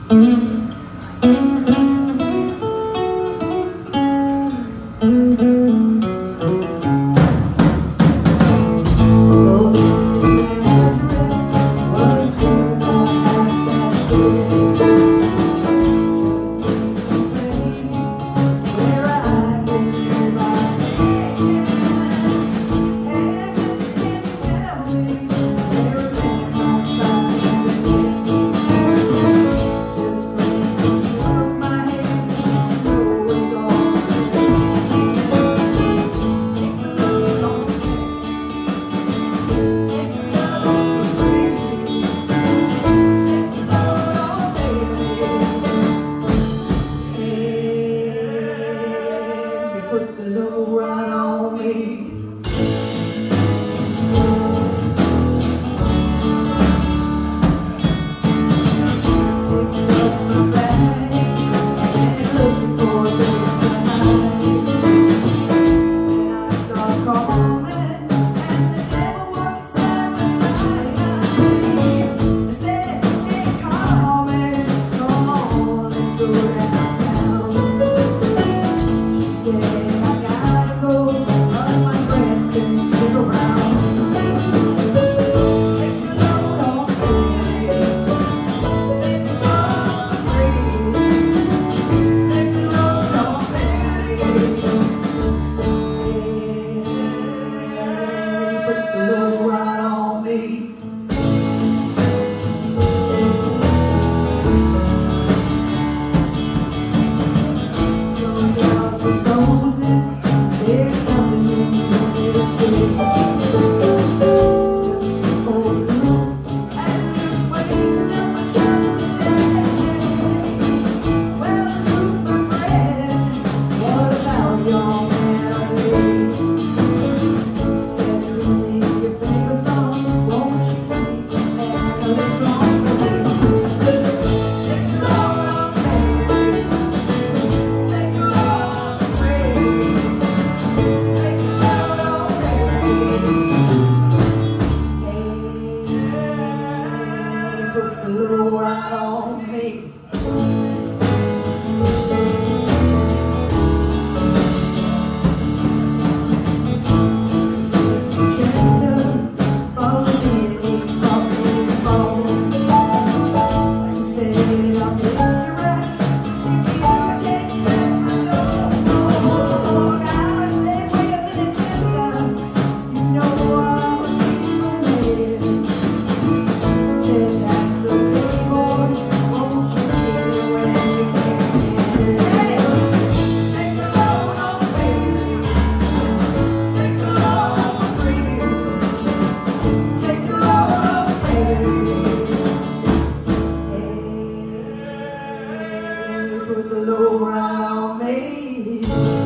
Put the low right on me. Picked up my bag and looking for a place to hide. Then I saw calling and the devil walked inside my side. I said, hey, call me, come on, let's go downtown. She said, put the low right on me. Put the low right on me.